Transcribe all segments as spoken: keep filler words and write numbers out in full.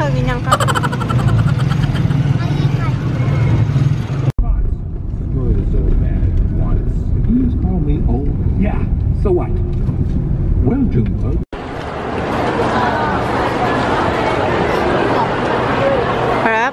nakaganyan ka. Yeah, so what? Well, Jumbo. Harap.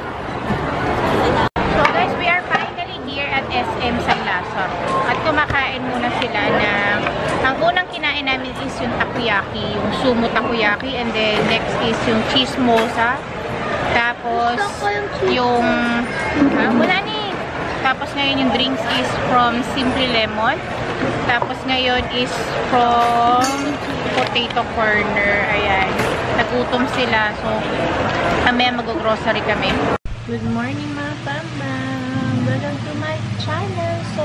So guys, we are finally here at S M San Lazaro. At kumakain muna sila ng, ang unang kinain namin is yung takoyaki, yung sumo takoyaki, and then next is yung cheese mosa. Tapos yung, ah, wala ni. Tapos ngayon yung drinks is from Simply Lemon. Tapos ngayon is from Potato Corner. Ayan. Nagutom sila. So, kami mag-grocery kami. Good morning mga pama. Welcome to my channel. So,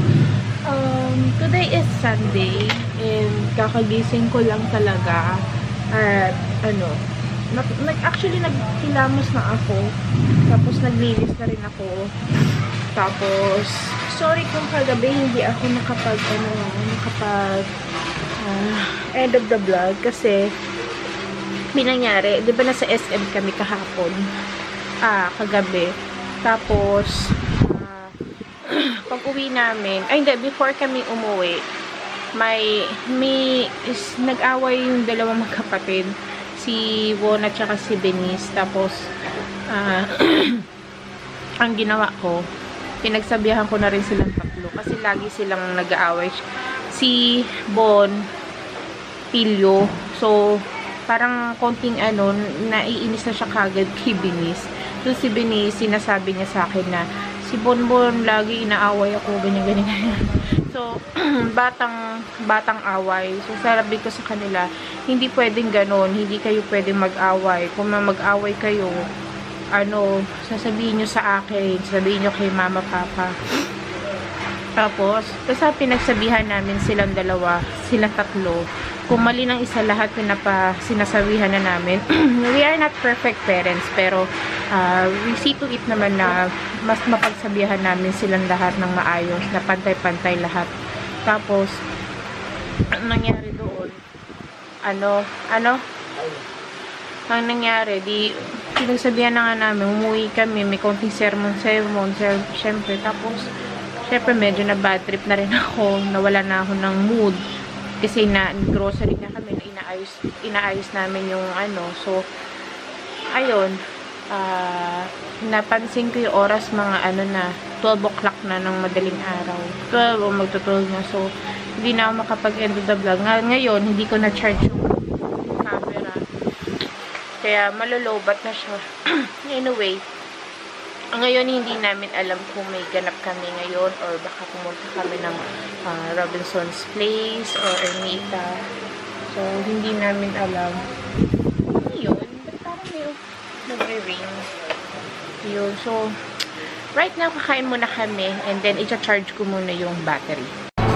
um, today is Sunday. And kakagising ko lang talaga. At ano, nag, nag, actually nagkilamos na ako. Tapos naglinis na rin ako. Tapos, sorry kung kagabi hindi ako nakapag, ano, nakapag, uh, end of the vlog. Kasi, pinangyari, di ba nasa S M kami kahapon? Ah, kagabi. Tapos, uh, pag uwi namin, ay hindi, before kami umuwi, may, may, is, nag-away yung dalawang magkapatid. Si Won at saka si Benice. Tapos, ah, uh, ang ginawa ko, pinagsabihan ko na rin silang tatlo kasi lagi silang nag-aaway. Si Bon, Pilyo, so parang konting ano, naiinis na siya kagad kay Benice. So si Benice, sinasabi niya sa akin na si Bonbon lagi inaaway ako, ganyan ganyan ganyan. So batang batang away. So sabi ko sa kanila, hindi pwedeng ganon, hindi kayo pwedeng mag-away. Kung mag-away kayo, ano, sasabihin nyo sa akin, sasabihin nyo kay mama, papa. Tapos, kasi pinagsabihan namin silang dalawa, silang tatlo. Kung mali ng isa lahat, pinapa, sinasabihan na namin. We are not perfect parents, pero uh, we see to it naman na mas mapagsabihan namin silang lahat ng maayos, na pantay-pantay lahat. Tapos, ang nangyari doon, ano, ano, ang nangyari, di, pinagsabihan na nga namin, umuwi kami, may konting sermon-sermon, syempre, tapos, syempre, medyo na bad trip na rin ako, nawala na ako ng mood, kasi na, grocery na kami, na inaayos, inaayos namin yung ano, so, ayun, uh, napansin ko yung oras, mga ano na, twelve o'clock na ng madaling araw, twelve o magto-twelve na, so, hindi na ako makapag-end of the vlog, Ng ngayon, hindi ko na-charge yung kaya malolobat na siya. Anyway, ngayon hindi namin alam kung may ganap kami ngayon or baka pumunta kami ng uh, Robinson's Place or Ermita. So, hindi namin alam. Yun. Ba't parang may nagre-ring? Yun. So, right now, kakain muna kami and then i-charge ko muna yung battery.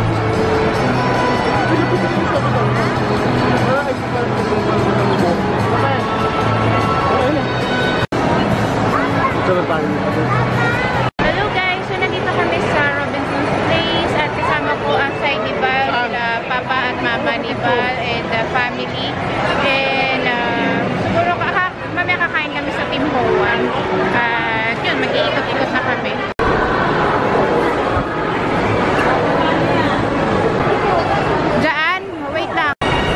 Hello guys, so nandito kami sa Robinson's Place at kasama ko ang side ni Val, sila papa at mama ni Val and the family. And uh, siguro kaka mamaya kakain kami sa Tim Hoan. At uh, yun, mag-iikot-ikot na kami. Diyan, wait lang.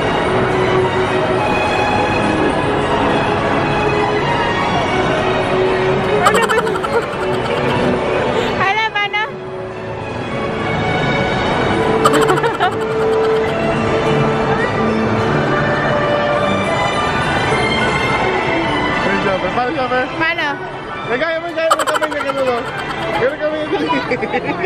Paano? Nagaya mo, nagaya mo kamay na gano'n. Gano'n kami yung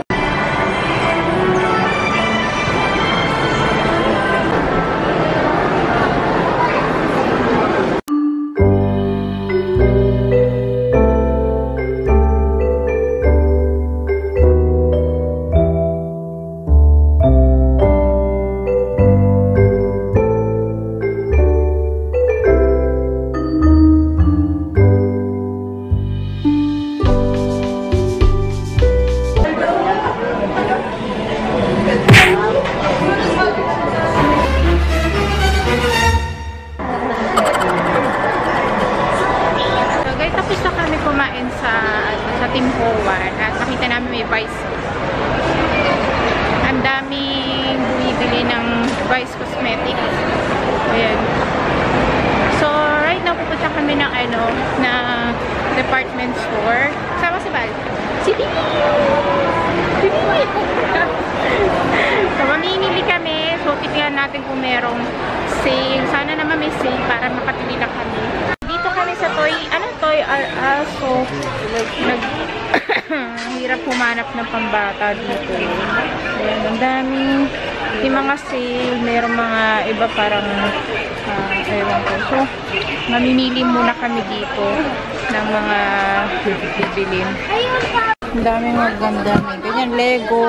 department store. Sama si Bal. Si Bibi! Bibi! So, mamimili kami. So, titignan natin kung merong sale. Sana naman may sale para makatili lang kami. Dito kami sa Toy, ano, Toy R Us. So, nag, hirap humanap ng pambata dito. Ayan, ang daming, yung mga sale, merong mga iba parang, uh, ewan ko. So, mamimili muna kami dito ng mga bibilin. Ang daming maganda. Ganyan, Lego.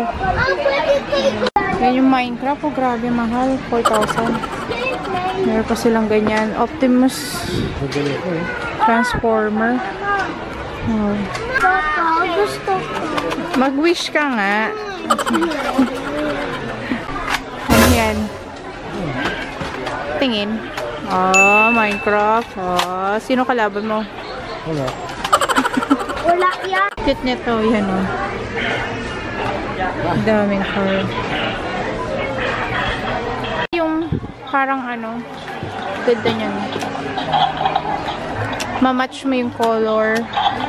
Yan yung Minecraft. Oh, grabe, mahal. four thousand. Meron pa silang ganyan. Optimus Transformer. Oh. Gusto ko. Mag-wish ka nga. Ano yan? Tingin. Oh, Minecraft. Oh, sino kalaban mo? Wala. Wala yan. Cute nito. Yan o. Oh. Daming card. Yung parang ano, ganda niyan. Ma-match mo yung color.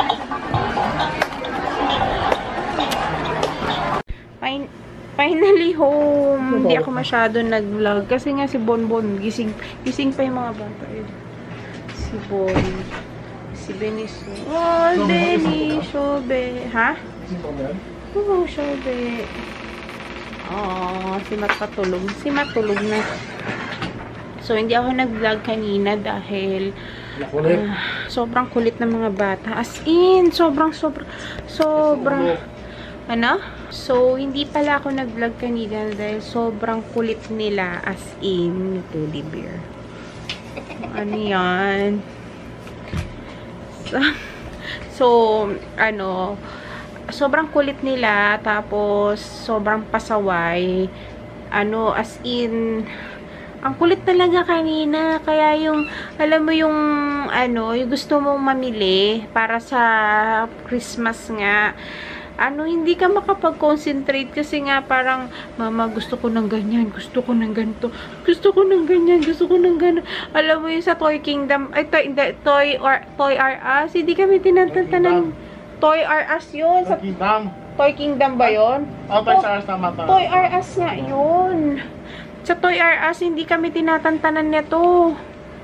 Fin finally home. Hindi ako masyado nag-vlog. Kasi nga si Bonbon, gising, gising pa yung mga bata. Si Bon. Si Benicio. Oh, Benicio. Be. Ha? Oo, Shobe. Oh, si Mat patulog. Si Mat tulog na. So, hindi ako nag-vlog kanina dahil uh, sobrang kulit ng mga bata. As in, sobrang, sobrang, sobrang, ano? So, hindi pala ako nag-vlog kanina dahil sobrang kulit nila. As in, teddy bear. Ano yan? So, so ano, sobrang kulit nila, tapos sobrang pasaway. Ano, as in, ang kulit talaga kanina. Kaya yung, alam mo yung, ano, yung gusto mong mamili para sa Christmas nga, ano, hindi ka makapag-concentrate kasi nga parang, mama, gusto ko ng ganyan, gusto ko ng ganito, gusto ko ng ganyan, gusto ko ng ganito. Alam mo yung sa Toy Kingdom, ay, Toy, Toy, or, Toy R Us, hindi kami tinatantanan. Toy R Us yun. Sa Kingdom. Toy Kingdom ba yun? Oh, Toy R Us tama to. Toy R Us nga yun. Sa Toy R Us, hindi kami tinatantanan nito.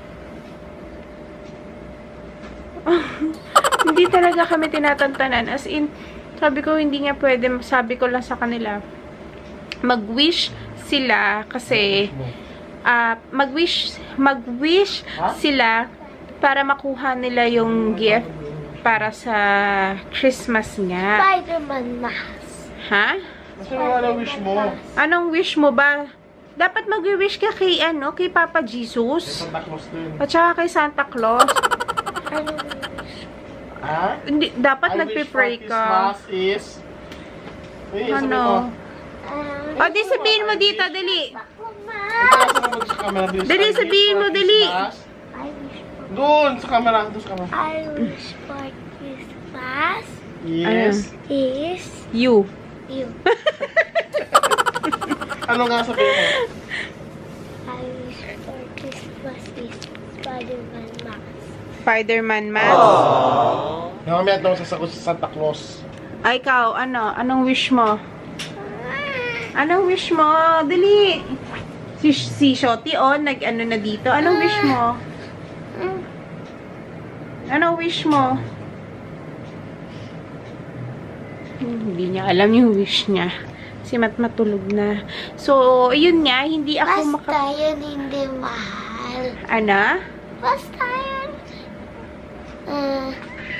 Hindi talaga kami tinatantanan. As in, sabi ko, hindi nga pwede. Sabi ko lang sa kanila, mag-wish sila kasi, uh, mag-wish, mag-wish sila para makuha nila yung gift para sa Christmas nga. Spider-Man mask. Ha? Mas wala wish mo. Anong wish mo ba? Dapat mag-wish ka kay, ano, kay Papa Jesus. Santa Claus din. At saka kay Santa Claus. Anong wish? Ha? Hindi, dapat I nagpe-pray wish for ka. Christmas is... Uy, sabi mo. Ano? Um, O, di sabihin mo dito, dali. Mama. Ikaw sa mag sa camera. bilis. Dali, I wish sabihin for mo, dali. Christmas. I wish for Doon, sa camera. Doon sa camera. I wish for Christmas Yes. is You. you. Ano nga sabihin mo? I wish for Christmas is Spider-Man mask. Spider-Man mask. Yung mamaya daw sasagot sa Santa Claus. Ay, ikaw, ano? Anong wish mo? Anong wish mo? Dali. Si, si Shoti, oh, nag-ano na dito. Anong wish mo? Anong wish mo? Hmm, hindi niya alam yung wish niya. Si Mat matulog na. So, yun nga, hindi ako maka... Basta yun hindi mahal. Ano? Basta yun. Uh,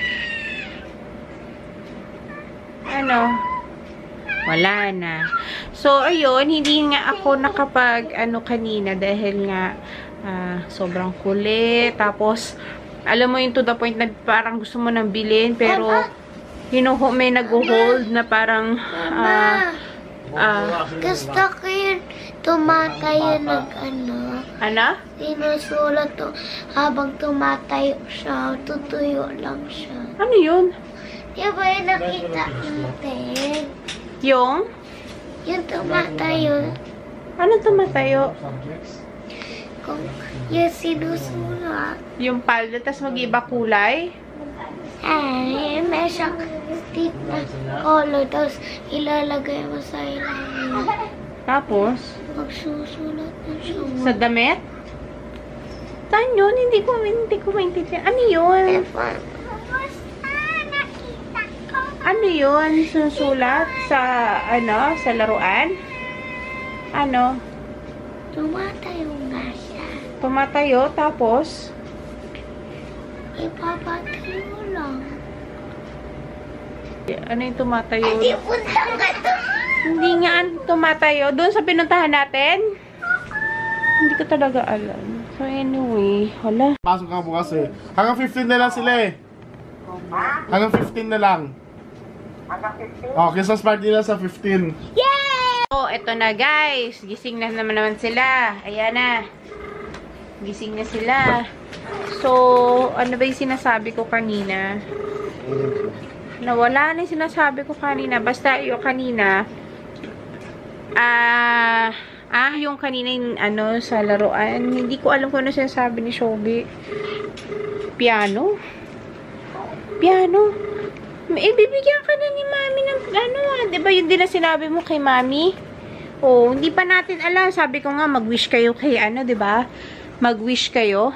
Ano? Wala na. So, ayun, hindi nga ako nakapag, ano, kanina dahil nga uh, sobrang kulit. Tapos, alam mo yung to the point na parang gusto mo nang bilhin, pero hinuho, may nag-hold na parang, ah, uh, gusto ko yun tumatayo nag ano. ano? Sinusulat to habang tumatayo siya. Tutuyo lang siya. Ano yun? Di ba yung nakita natin? Yung? Yung tumatayo. Ano tumatayo? Kung yung sinusulat. Yung palda, tas mag-iba kulay? Eh, may siyang stick na color, tapos ilalagay mo sa ilalim. Tapos, Magsusulat na siya. sa damit? Saan yun? Hindi ko, hindi ko maintindihan. Ano yun? Basta, nakita ko. Ano yun? Susulat sa, ano, sa laruan? Ano? Tumatayo nga siya. Tumatayo, tapos? Ipapatayo lang. Ano yung tumatayo? Hindi punta ka doon. Hindi nga ang tumatayo. Doon sa pinuntahan natin? Hindi ko talaga alam. So anyway, hala. Pasok ka bukas eh. Hanggang fifteen na lang sila eh. Hanggang fifteen na lang. Hanggang fifteen? Oh, Christmas party na sa fifteen. So, eto na guys. Gising na naman naman sila. Ayan na. Gising na sila. So, ano ba yung sinasabi ko kanina? Nawala na yung sinasabi ko kanina. Basta yung kanina, ah, ah, yung kanina yung ano, sa laruan. Hindi ko alam kung ano sinasabi ni Shobi. Piano? Piano? Eh, bibigyan ka na ni Mami ng ano, ah. Diba yun din na sinabi mo kay Mami? Oh, hindi pa natin alam. Sabi ko nga, mag-wish kayo kay ano, diba? Mag-wish kayo.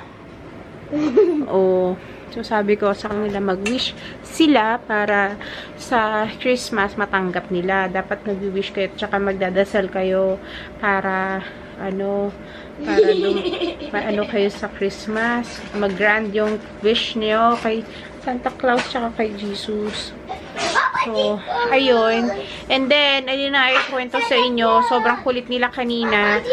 Oh, so sabi ko sa kanila mag-wish sila para sa Christmas matanggap nila. Dapat mag-wish kayo tsaka magdadasal kayo para ano, para dum, ano kayo sa Christmas. Mag-grand yung wish niyo kay Santa Claus tsaka kay Jesus. So, ayun. And then, ayun na, ikwento sa inyo. Sobrang kulit nila kanina.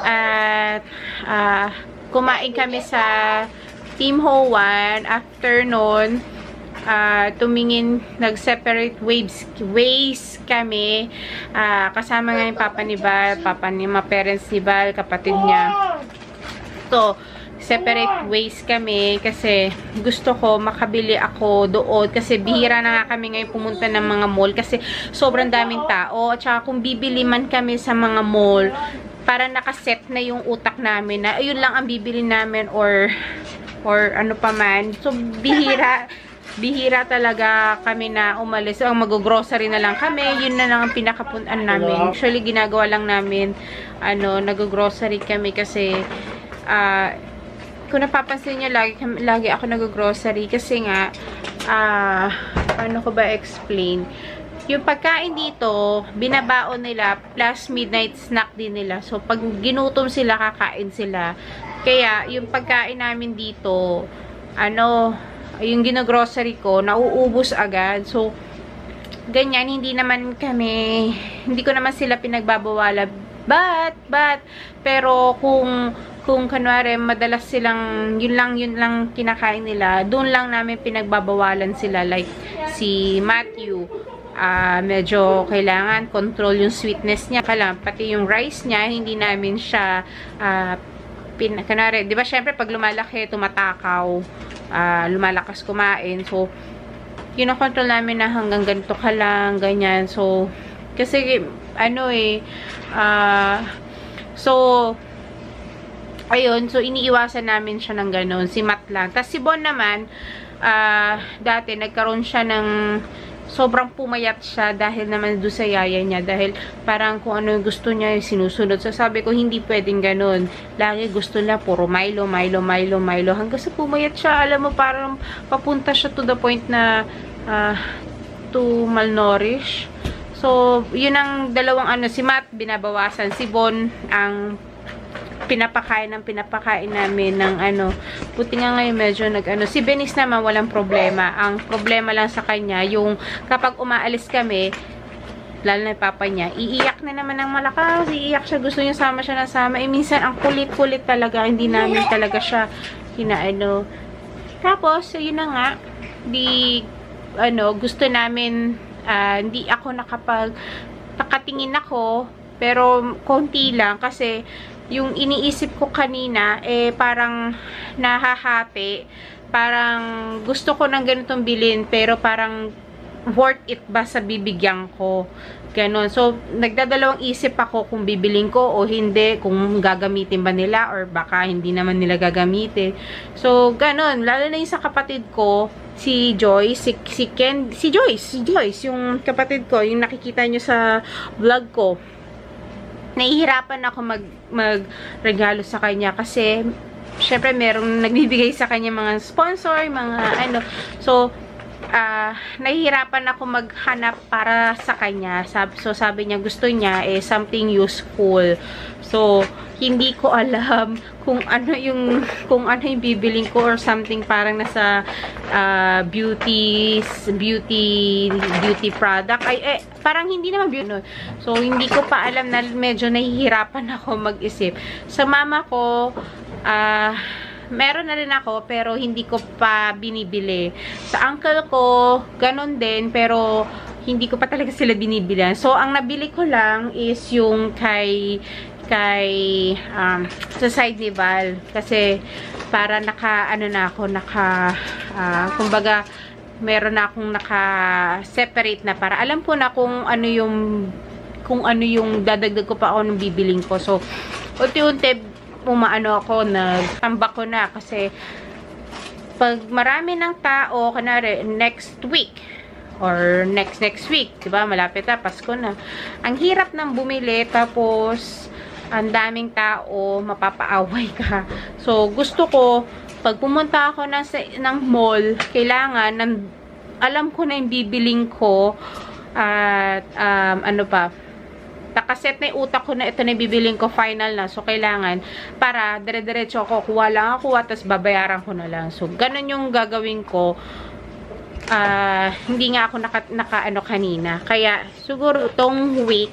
At, uh, kumain kami sa Team Hoan. After nun, uh, tumingin, nag-separate waves, ways kami. Uh, kasama nga yung papa ni Val, papa ni mga parents ni Val, kapatid niya. So, separate ways kami kasi gusto ko makabili ako doon kasi bihira na nga kami ngayon pumunta ng mga mall kasi sobrang daming tao. At saka kung bibili man kami sa mga mall, para nakaset na yung utak namin na ayun lang ang bibili namin or or ano pa man. So, bihira, bihira talaga kami na umalis. So, ang mag-grocery na lang kami. Yun na lang ang pinakapuntan namin. Actually, ginagawa lang namin, ano, nag-grocery kami kasi, ah, uh, kung napapansin nyo, lagi, lagi ako nag-grocery kasi nga, ah, uh, ano ko ba explain? Yung pagkain dito, binabaon nila, plus midnight snack din nila. So, pag ginutom sila, kakain sila. Kaya, yung pagkain namin dito, ano, yung ginogrocery ko, nauubos agad. So, ganyan, hindi naman kami, hindi ko naman sila pinagbabawala. But, but, pero kung, kung kanwari, madalas silang, yun lang, yun lang kinakain nila, doon lang namin pinagbabawalan sila. Like, si Matthew, Uh, medyo kailangan control yung sweetness niya. Kala, pati yung rice niya, hindi namin siya uh, pin, kanari, di ba syempre pag lumalaki, tumatakaw, uh, lumalakas kumain. So, yun ang control namin na hanggang ganito ka lang, ganyan. So, kasi, ano eh, uh, so, ayun, so iniiwasan namin siya ng ganun. Si Matt lang. Tapos si Bon naman, uh, dati nagkaroon siya ng sobrang pumayat siya dahil naman doon sa yaya niya. Dahil parang kung ano yung gusto niya yung sinusunod. So sabi ko, hindi pwedeng ganun. Lagi gusto niya puro Milo, Milo, Milo, Milo. Hanggang sa pumayat siya, alam mo, parang papunta siya to the point na uh, to malnourish. So, yun ang dalawang ano. Si Matt, binabawasan. Si Bon, ang pinapakain ng pinapakain namin ng ano, puti nga ngayon medyo nag ano, si Benis naman walang problema. Ang problema lang sa kanya, yung kapag umaalis kami, lalo na yung papa niya, iiyak na naman ng malakas, iiyak siya, gusto niya sama siya na sama, eh minsan ang kulit-kulit talaga, hindi namin talaga siya hinaano. Tapos, so yun na nga, di, ano, gusto namin, uh, hindi ako nakapag, nakatingin ako, pero konti lang, kasi, yung iniisip ko kanina, eh, parang nahahati. Parang gusto ko ng ganitong bilhin, pero parang worth it ba sa bibigyan ko? Ganon. So, nagdadalawang isip ako kung bibiling ko o hindi, kung gagamitin ba nila or baka hindi naman nila gagamitin. So, ganon. Lalo na yung sa kapatid ko, si Joyce, si, si Ken, si Joyce, si Joyce, yung kapatid ko, yung nakikita nyo sa vlog ko. Nahihirapan ako mag, mag-regalo sa kanya kasi syempre merong nagbibigay sa kanya mga sponsor, mga ano. So, uh, nahihirapan ako maghanap para sa kanya. Sab so, sabi niya, gusto niya eh, something useful. So, hindi ko alam kung ano yung kung ano yung bibiling ko or something parang nasa uh, beauty beauty beauty product ay eh, parang hindi naman beauty no. So hindi ko pa alam na medyo nahihirapan ako mag-isip. Sa mama ko uh, meron na rin ako pero hindi ko pa binibili. Sa uncle ko ganun din pero hindi ko pa talaga sila binibilihan. So ang nabili ko lang is yung kay kay um, sa side ni Val kasi para naka ano na ako naka uh, kumbaga meron na akong naka separate na para alam ko na kung ano yung kung ano yung dadagdag ko pa ako ng bibiling ko. So unti-unti umaano ako nagtambak ko na kasi pag marami ng tao kunwari next week or next next week, 'di ba? Malapit na Pasko na. Ang hirap nang bumili tapos ang daming tao, mapapaaway ka. So, gusto ko, pag pumunta ako ng, ng mall, kailangan, ng, alam ko na yung bibiling ko, at, um, ano pa, nakaset na yung utak ko na ito na yung bibiling ko, final na. So, kailangan, para dire-diretso ako, kuha lang ako, tapos babayaran ko na lang. So, ganun yung gagawin ko. Uh, hindi nga ako naka, naka ano kanina. Kaya, siguro, itong week,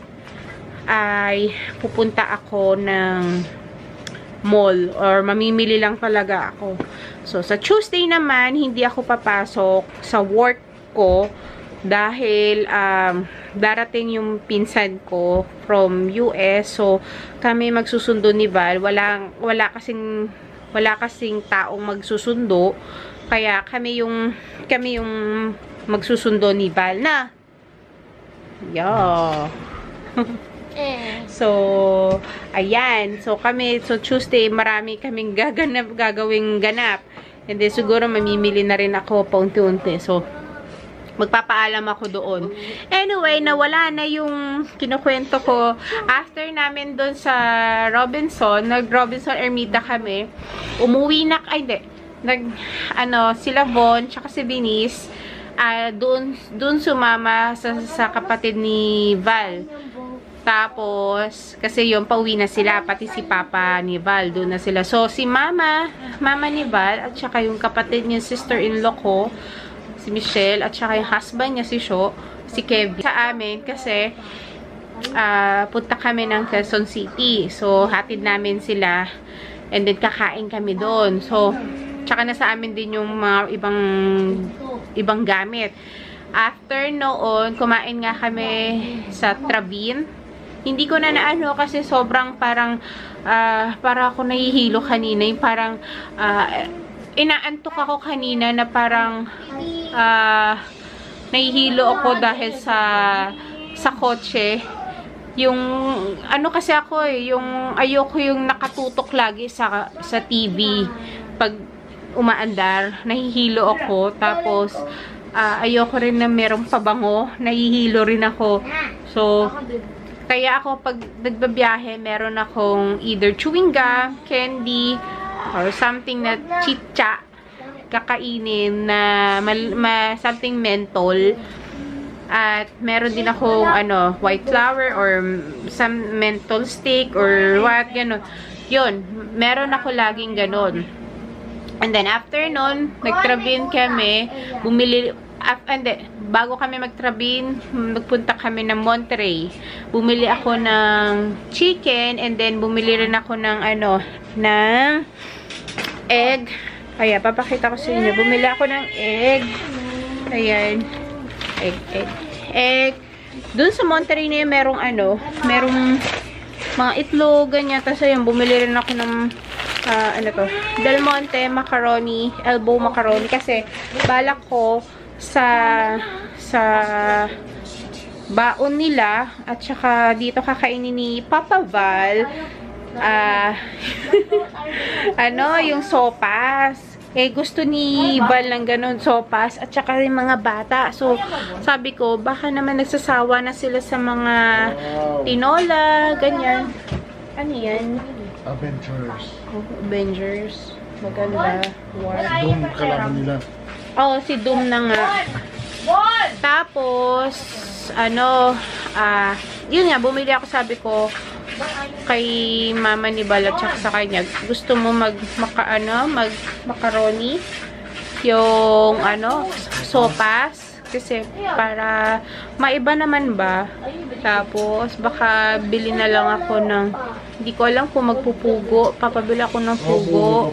ay pupunta ako ng mall or mamimili lang talaga ako. So, sa Tuesday naman, hindi ako papasok sa work ko dahil um, darating yung pinsan ko from U S. So, kami magsusundo ni Val. Wala, wala kasing wala kasing taong magsusundo. Kaya kami yung kami yung magsusundo ni Val na. Yeah. So, ayan. So, kami, so Tuesday, marami kaming gaganap, gagawing ganap. And then, siguro, mamimili na rin ako paunti-unti. So, magpapaalam ako doon. Anyway, nawala na yung kinukwento ko. After namin doon sa Robinson, nag-Robinson Ermita kami. Umuwi na, ay, hindi. Nag, ano, sila Von, tsaka si Venice, uh, doon, doon sumama sa, sa kapatid ni Val. Tapos, kasi yun, pauwi na sila, pati si Papa ni Val, doon na sila. So, si Mama, Mama ni Val, at saka yung kapatid niya, sister-in-law ko, si Michelle, at saka yung husband niya, si Sho, si Kevin, sa amin, kasi, uh, punta kami ng Quezon City. So, hatid namin sila, and then kakain kami doon. So, tsaka na sa amin din yung mga ibang, ibang gamit. After noon, kumain nga kami sa Travin. Hindi ko na naano kasi sobrang parang uh, para ako nahihilo kanina. Yung parang uh, inaantok ako kanina na parang uh, nahihilo ako dahil sa sa kotse. Yung ano kasi ako eh, yung ayoko yung nakatutok lagi sa sa T V. Pag umaandar, nahihilo ako. Tapos uh, ayoko rin na merong pabango, nahihilo rin ako. So kaya ako, pag nagbabiyahe, meron akong either chewing gum, candy, or something na chicha, kakainin na mal, ma, something menthol. At meron din akong ano, white flour or some menthol stick or what, gano'n. Yun, meron ako laging gano'n. And then, after nun, nag-Travin kami, bumili, uh, hindi, bago kami mag-Travin, nagpunta kami ng Monterey. Bumili ako ng chicken, and then bumili rin ako ng, ano, ng egg. Ayan, papakita ko sa inyo. Bumili ako ng egg. Ayan. Egg, egg, egg. Doon sa Monterey na yun, merong, ano, merong mga itlog, ganyan. Tapos, ayan, bumili rin ako ng Uh, ano to? Del Monte macaroni, elbow macaroni kasi balak ko sa sa baon nila at saka dito kakainin ni Papa Val uh, ano, yung sopas. Eh, gusto ni Val ng ganun, sopas, at saka yung mga bata. So, sabi ko, baka naman nagsasawa na sila sa mga tinola, ganyan. Ano yan? Avengers. Oh, Avengers. Maganda. War. Doom kalaban nila. Oh, si Doom na nga. Tapos, ano, ah, yun nga, bumili ako, sabi ko, kay mama ni Bal at saka sa kanya, gusto mo mag, maka, ano, mag macaroni? Yung, ano, sopas? Kasi, para, maiba naman ba? Tapos, baka bili na lang ako ng, hindi ko alam kung magpupugo. Papabili ako ng pugo.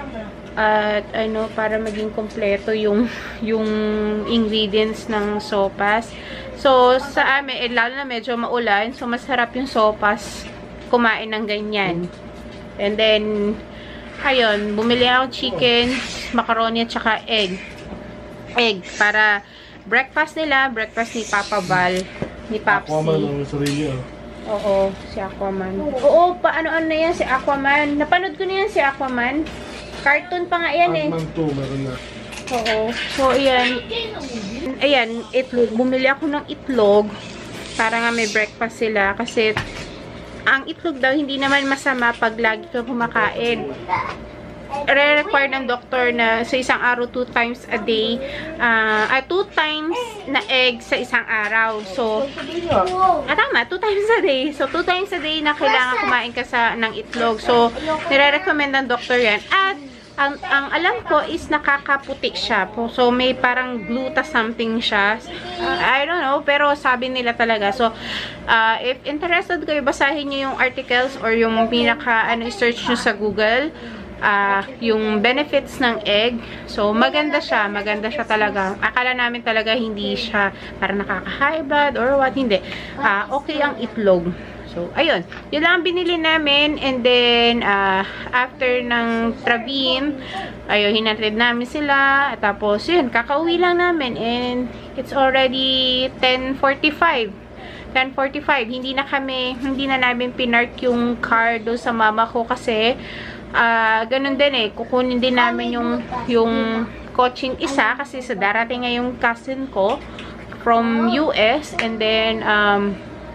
At ano, para maging kompleto yung yung ingredients ng sopas. So, sa amin, eh, lalo na medyo maulan, so masarap yung sopas kumain ng ganyan. And then, ayun, bumili ako chicken, macaroni, at saka egg. Egg, para breakfast nila, breakfast ni Papa Val, ni Papsi. Aquaman ang sarili, oh. Oo, si Aquaman. Oo, paano-ano na yan, si Aquaman. Napanood ko na yan, si Aquaman. Cartoon pa nga yan eh. Aquaman two, meron na. Oo. So, ayan. Ayan, itlog. Bumili ako ng itlog para nga may breakfast sila. Kasi, ang itlog daw, hindi naman masama pag lagi ka kumakain. Re-require ng doktor na sa isang araw, two times a day. Uh, uh, two times na egg sa isang araw. So, ah, tama, two times a day. So, two times a day na kailangan kumain ka sa, ng itlog. So, nire-recommend ng doktor yan. At, Ang, ang alam ko is nakakaputik siya. So, may parang gluta something siya. Uh, I don't know, pero sabi nila talaga. So, uh, if interested kayo, basahin nyo yung articles or yung pinaka, ano, search nyo sa Google. Uh, yung benefits ng egg. So, maganda siya. Maganda siya talaga. Akala namin talaga hindi siya para nakaka-high blood or what. Hindi. Uh, okay ang itlog. So, ayun. Yun lang ang binili namin. And then, uh, after ng Travin, ayun, hinatid namin sila. At tapos, yun, kakauwi lang namin. And, it's already ten forty-five. ten forty-five. Hindi na kami, hindi na namin pinark yung car doon sa mama ko kasi, uh, ganun din eh. Kukunin din namin yung, yung coaching isa kasi sa darating ngayong cousin ko from U S. And then, um,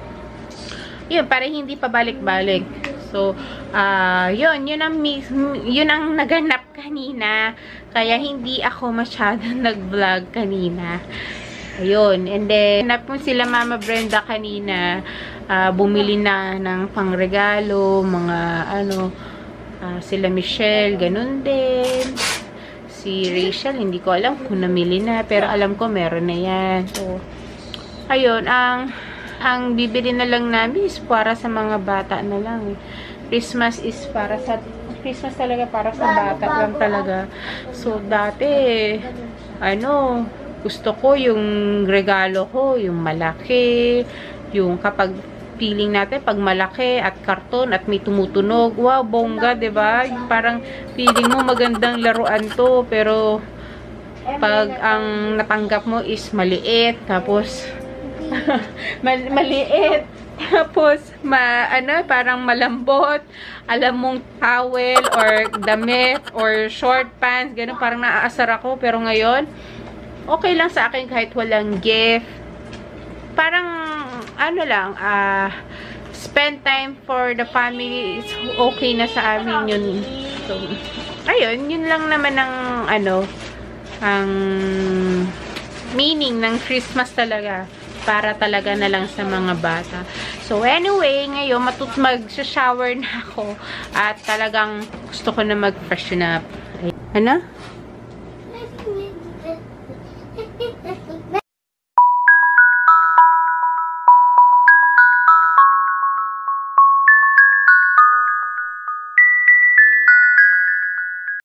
yun, para hindi pa balik-balik. So, uh, yun, yun ang, yun ang naganap kanina. Kaya hindi ako masyadong nag-vlog kanina. Ayun. And then, hanap mo sila Mama Brenda kanina. Uh, bumili na ng pangregalo, mga ano, uh, sila Michelle, ganun din. Si Rachel, hindi ko alam kung namili na. Pero alam ko, meron na yan. So, ayun, ang... ang bibili na lang namin is para sa mga bata na lang. Christmas is para sa Christmas talaga para sa bata lang talaga. So dati ano, gusto ko yung regalo ko, yung malaki, yung kapag feeling natin pag malaki at karton at may tumutunog, wow, bongga, 'di ba? Parang feeling mo magandang laruan to, pero pag ang natanggap mo is maliit, tapos Mal maliit. Tapos, ma ano, parang malambot. Alam mong towel or damit or short pants. Ganun, parang naaasar ako. Pero ngayon, okay lang sa akin kahit walang gift. Parang, ano lang, ah, uh, spend time for the family is okay na sa amin yun. So, ayun, yun lang naman ang, ano, ang meaning ng Christmas talaga. Para talaga na lang sa mga bata. So, anyway, ngayon, matut mag-shower na ako. At talagang gusto ko na mag-freshen up. Ano?